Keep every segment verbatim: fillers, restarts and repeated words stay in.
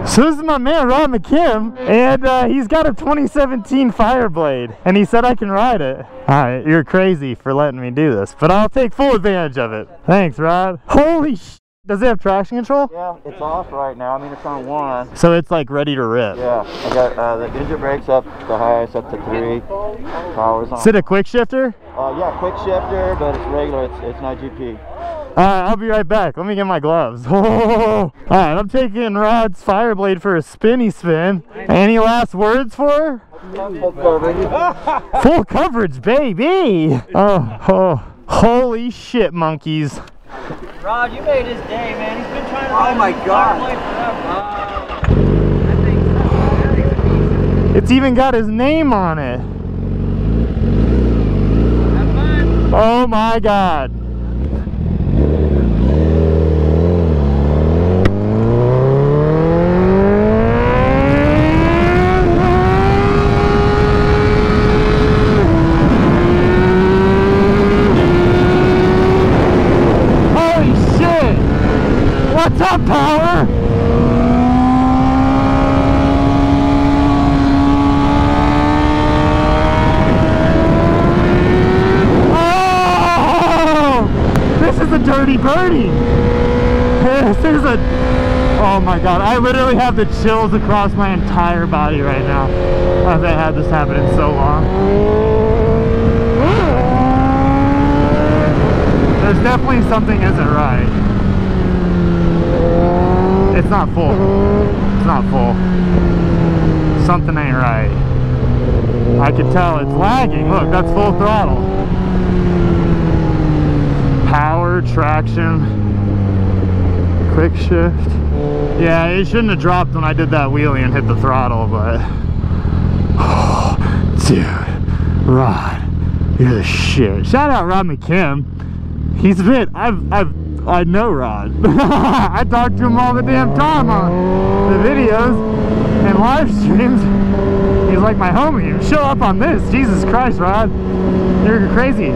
So this is my man Rod McKim, and uh, he's got a twenty seventeen Fireblade, and he said I can ride it. Alright, you're crazy for letting me do this, but I'll take full advantage of it. Thanks, Rod. Holy sh*! Does it have traction control? Yeah, it's off right now. I mean, it's on one. So it's like ready to rip. Yeah, I got uh, the engine brakes up the highest, up to three. Power's on. Is it a quick shifter? Uh, yeah, quick shifter, but it's regular. It's, it's not G P. Alright, I'll be right back. Let me get my gloves. Oh. Alright, I'm taking Rod's Fireblade for a spinny spin. Any last words for her? Full coverage. Full coverage, baby! Oh, oh, holy shit, monkeys. Rod, you made his day, man. He's been trying to ride Oh my God. forever. It's even got his name on it. Have fun. Oh my God. What's up, power? Oh! This is a dirty birdie. This is a... Oh my God, I literally have the chills across my entire body right now. I haven't had this happen in so long. There's definitely something isn't right. It's not full. It's not full. Something ain't right. I can tell it's lagging. Look, that's full throttle. Power, traction, quick shift. Yeah, it shouldn't have dropped when I did that wheelie and hit the throttle, but... Oh, dude. Rod, you're the shit. Shout out Rod McKim. He's a bit... I've... I've I know Rod. I talk to him all the damn time on the videos and live streams. He's like my homie. Show up on this. Jesus Christ, Rod. You're crazy.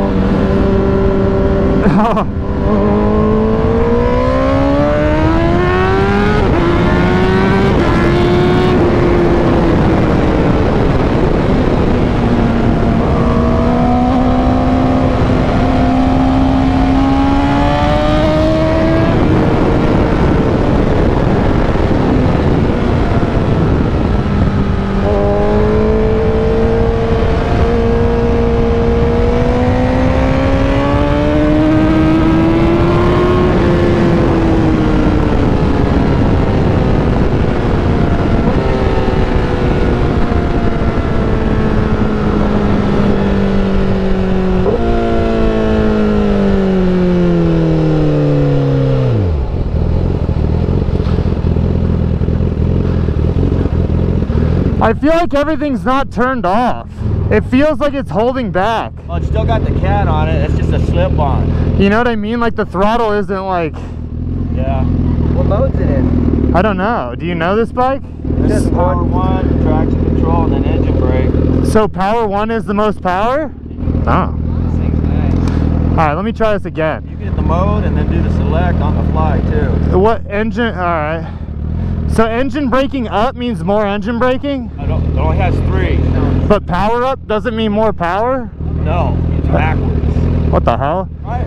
I feel like everything's not turned off. It feels like it's holding back. Well, it's still got the cat on it. It's just a slip-on. You know what I mean? Like the throttle isn't like... Yeah. What mode's it in? I don't know. Do you know this bike? This is power one, traction control, and then engine brake. So power one is the most power? Oh. This thing's nice. Alright, let me try this again. You can hit the mode and then do the select on the fly, too. What engine? Alright. So engine braking up means more engine braking? I don't, it only has three. But power up doesn't mean more power? No, it's backwards. What the hell? Right.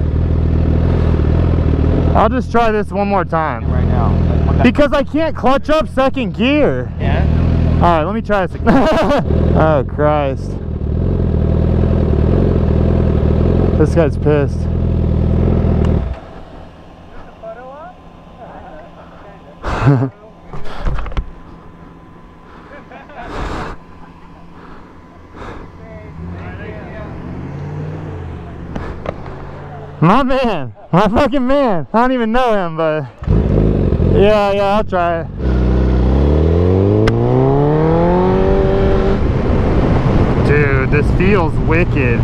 I'll just try this one more time. Right now. Because I can't clutch up second gear. Yeah. Alright, let me try this again. Oh, Christ. This guy's pissed. My man, my fucking man. I don't even know him, but yeah, yeah, I'll try it. Dude, this feels wicked.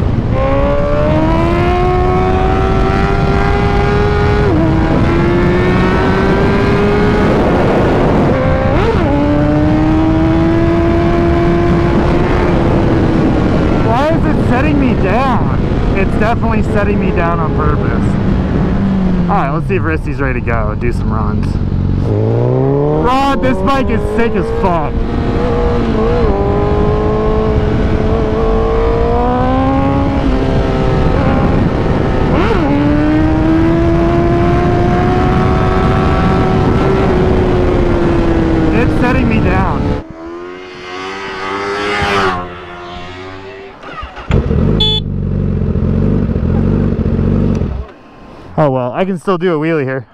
Why is it setting me down? It's definitely setting me down on purpose. Alright, let's see if Risty's ready to go. Do some runs. Rod, bike is sick as fuck. It's setting me down. Oh well, I can still do a wheelie here.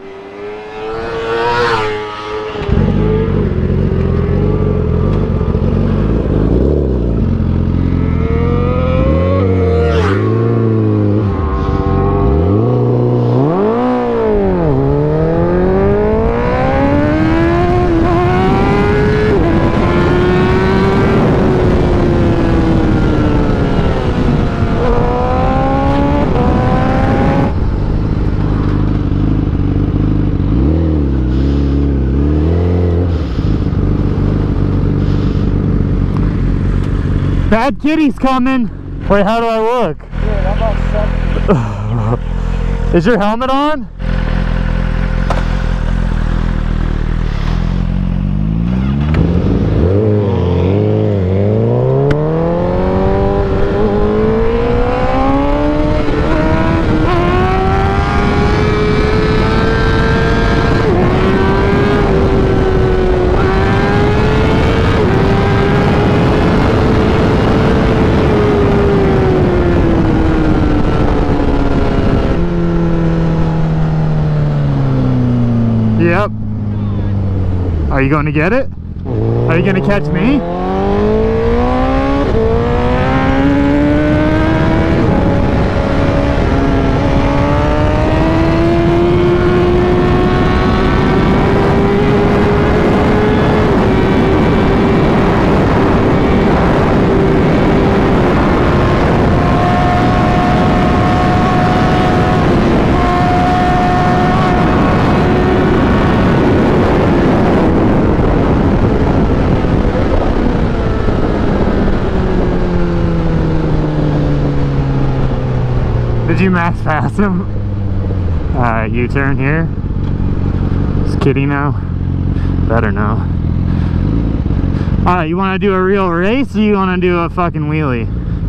Bad kitty's coming. Wait, how do I look? Dude, I'm about seven. Is your helmet on? Yep. Are you going to get it? Are you going to catch me? Did you max pass him? Alright, U-turn here. Is Kitty now? Better know. Alright, you want to do a real race or you want to do a fucking wheelie?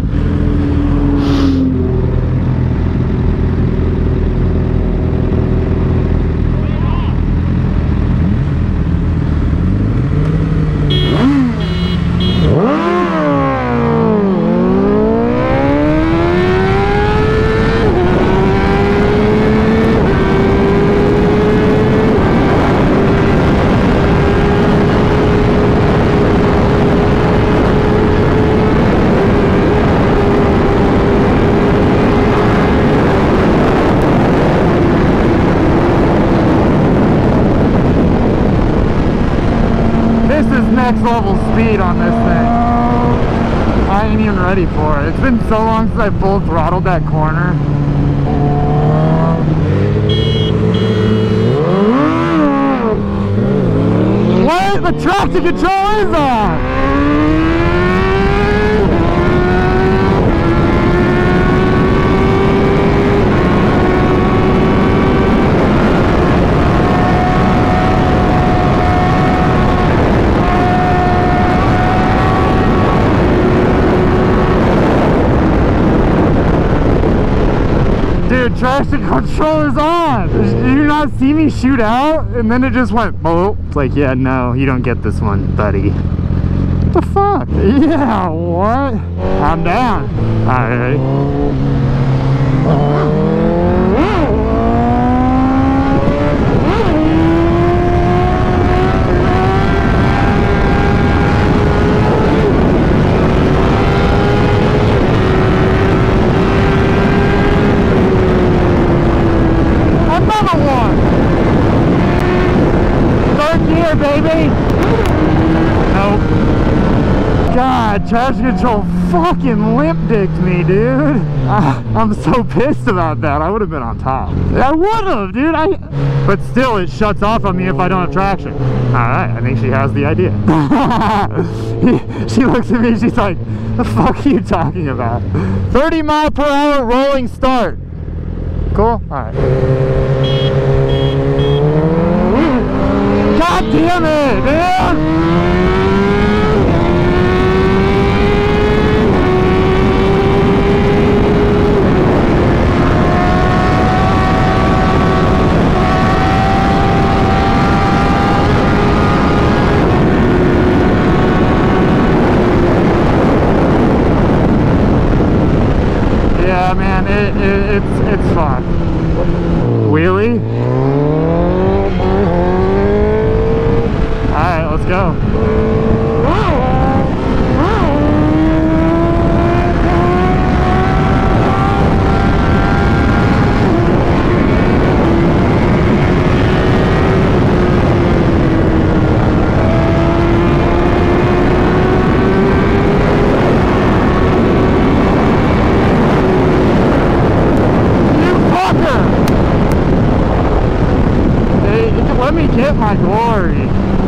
Next level speed on this thing. I ain't even ready for it. It's been so long since I full throttled that corner. What? The traction control is on! Dude, traction control is on! Did you not see me shoot out? And then it just went, oh. It's like, yeah, no, you don't get this one, buddy. What the fuck? Yeah, what? I'm down. Alright, ready? Baby! Nope. God, traction control fucking limp dicked me, dude. Uh, I'm so pissed about that. I would have been on top. I would have, dude. I. But still, it shuts off on me if I don't have traction. All right, I think she has the idea. She looks at me. She's like, "The fuck are you talking about?" thirty mile per hour rolling start. Cool. All right. God God damn it, man! Yeah, man, it, it, it's, it's fun. Wheelie? Alright, let's go. Let me get my glory.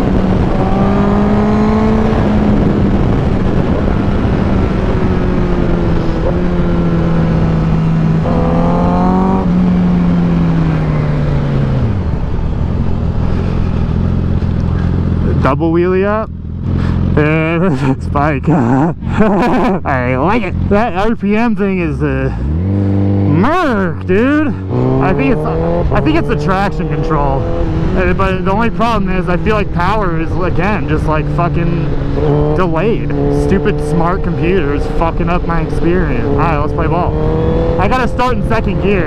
Double wheelie up. And spike. I like it. That R P M thing is a uh, merc, dude. I think it's I think it's the traction control. Uh, but the only problem is I feel like power is again just like fucking delayed. Stupid smart computers fucking up my experience. All right, let's play ball. I gotta start in second gear.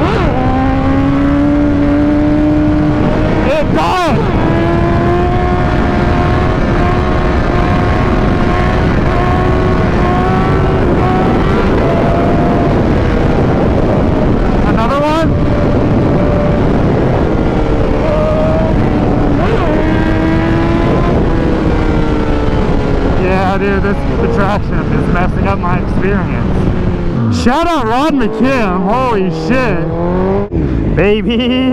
It does. Dude, this the traction is messing up my experience. Shout out Rod McKim, holy shit, baby.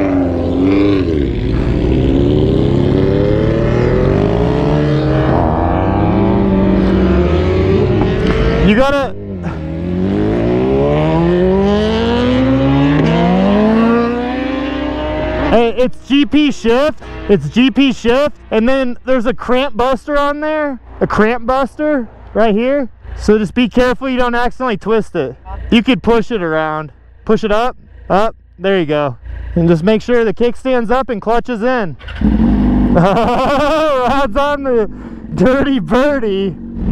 You gotta. Hey, it's G P shift. It's G P shift, and then there's a cramp buster on there. A cramp buster right here. So just be careful you don't accidentally twist it. You could push it around. Push it up, up, there you go. And just make sure the kickstand's up and clutches in. Oh, Rod's on the dirty birdie.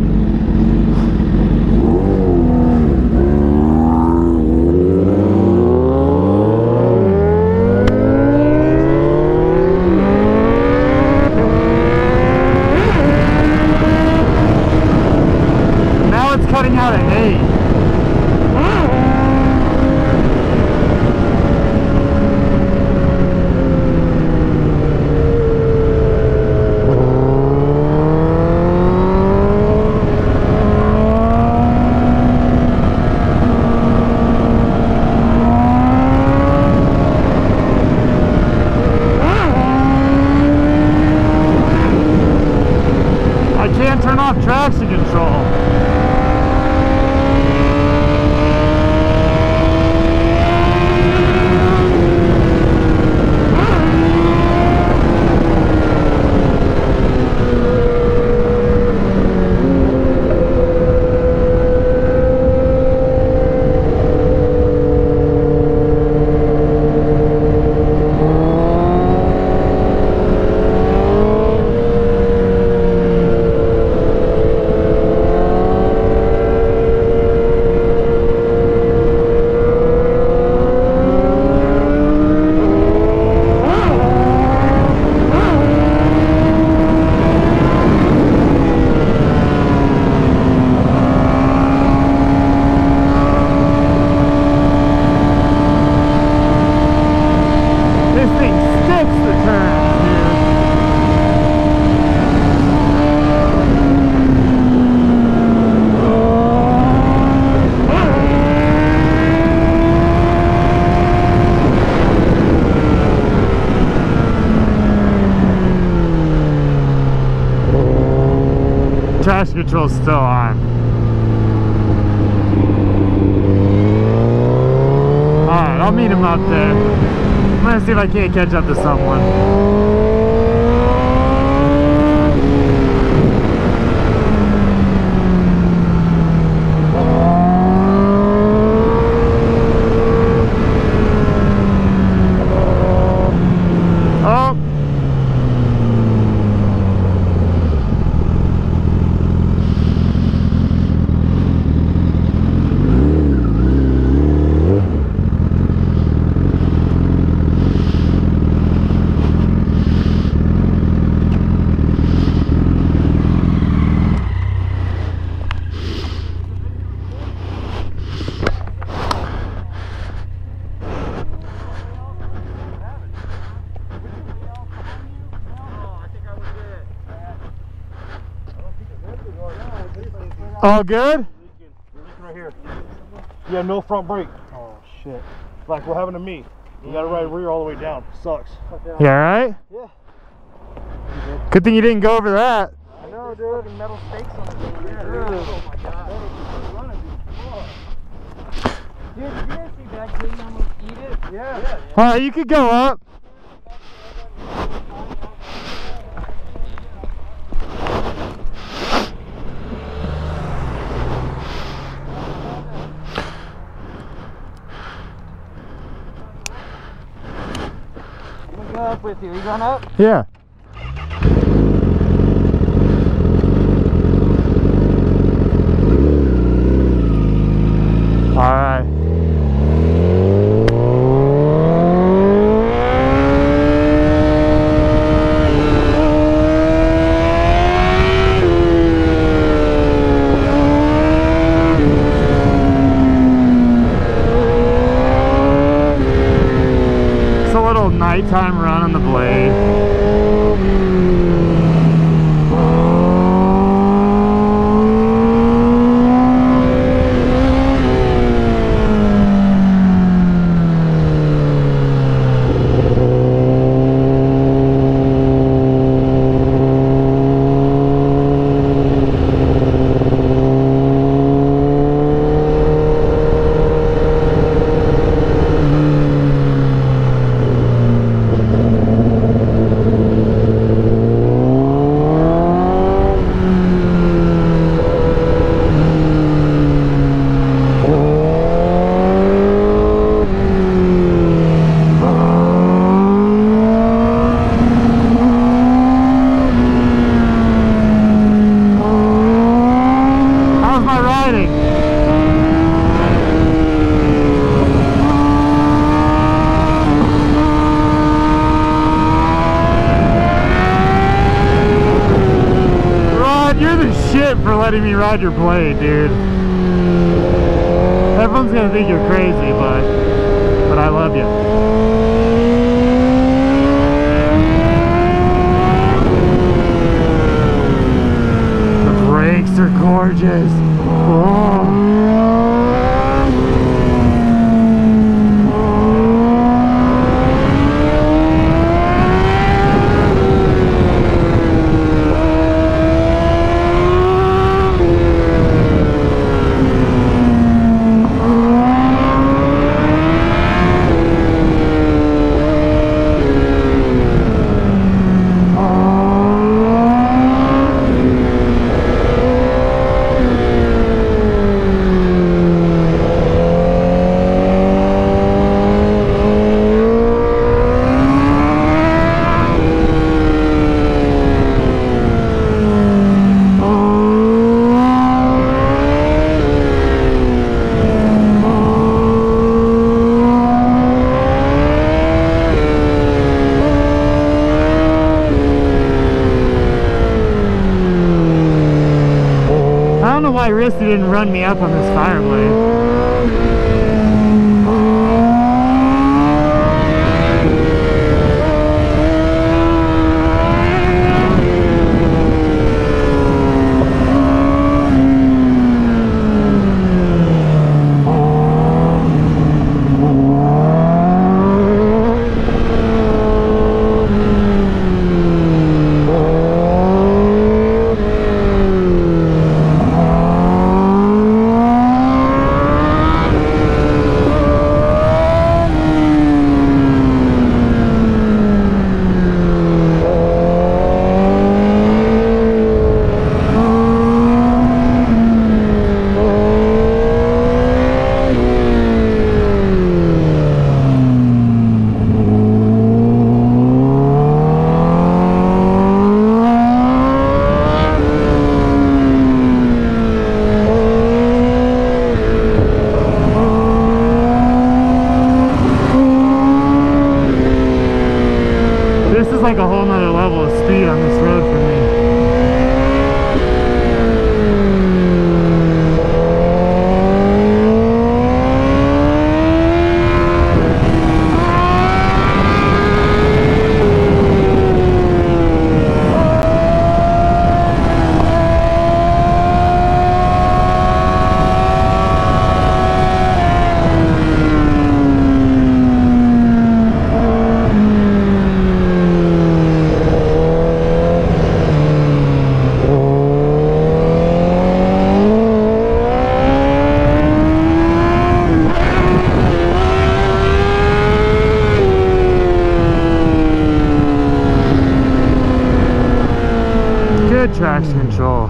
Cutting out an eight. I can't turn off traction control. Traction control's still on. Alright, I'll meet him up there. I'm gonna see if I can't catch up to someone. All good? You're leaking right here. Yeah, no front brake. Oh shit. Like we're having to meet. You gotta ride rear all the way down. Sucks. You alright? Yeah. Good thing you didn't go over that. I know, dude. Metal stakes on the thing. Yeah, dude. Oh my god. Dude, did you guys see that kid almost eat it? Yeah. yeah. Alright, you could go up. I'm gonna go up with you. You going up? Yeah. Alright. It's a little nighttime run on the blade. How's my riding? Rod, you're the shit for letting me ride your blade, dude. Everyone's gonna think you're crazy, but but I love you. The brakes are gorgeous. Oh. I don't know why Risty didn't run me up on this Fireblade. This is like a whole nother level of speed on this road for me. good traction control.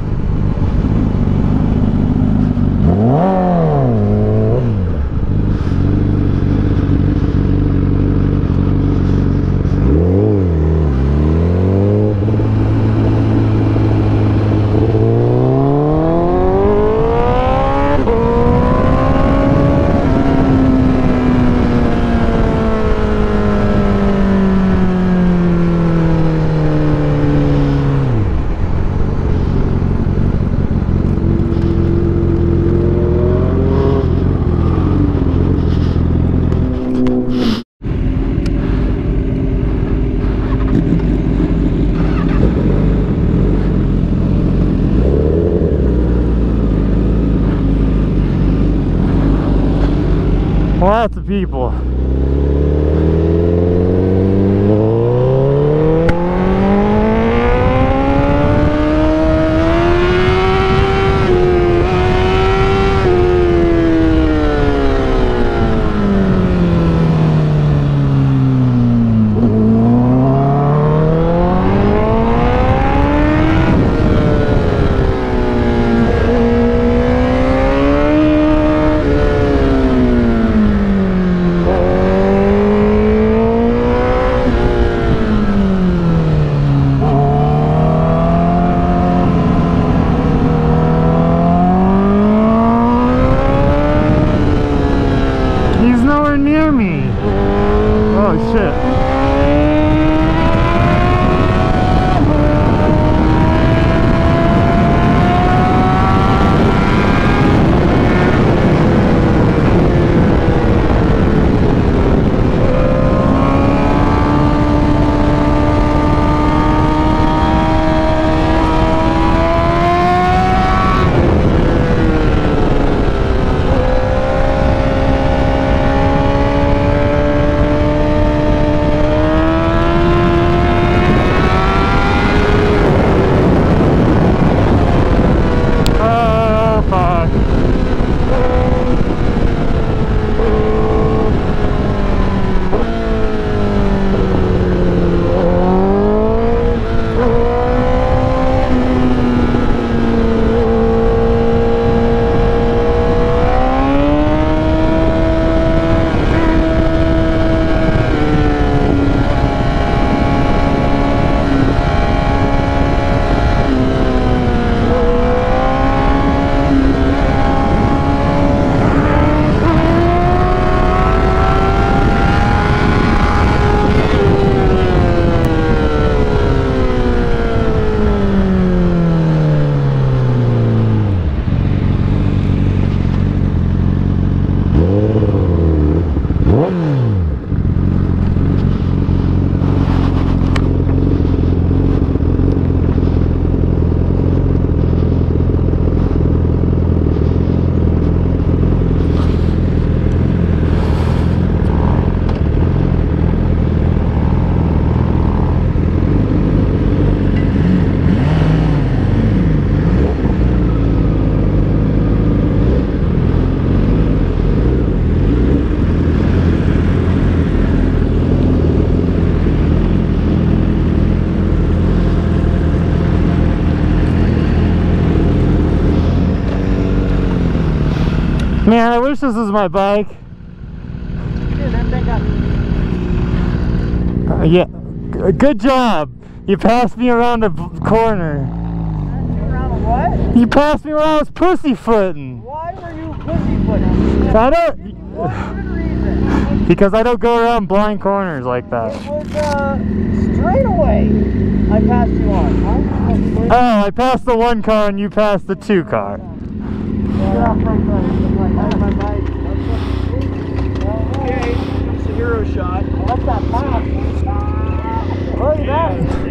Lots of people. Man, I wish this was my bike. Dude, that thing got... Uh, yeah, G good job. You passed me around the corner. Around a what? You passed me when I was pussyfooting. Why were you pussyfooting? I don't. What good reason? Because I don't go around blind corners like that. It was uh, straight away. I passed you on. Huh? Oh, I passed the one car and you passed the two car. Get off my bike. My bike. Okay, it's a hero shot. That's that pop. Look at that.